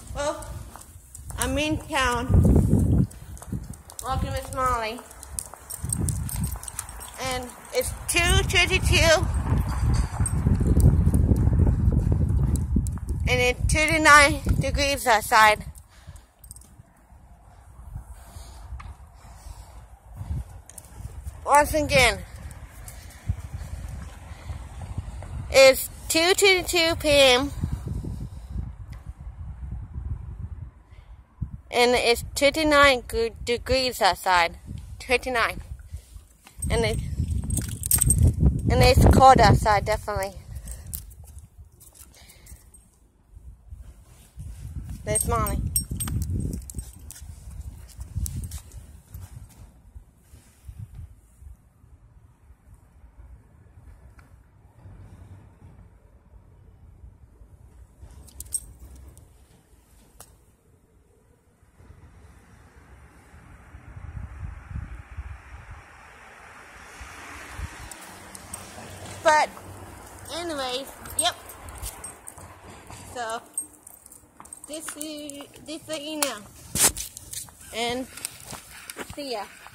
Well, I'm in town walking with Molly, and it's 2:22, and it's 29 degrees outside. Once again, it's 2:22 p.m. and it's 29 degrees outside. 29, and it's cold outside, definitely. There's Molly. But anyways, yep. So this is you know, and see ya.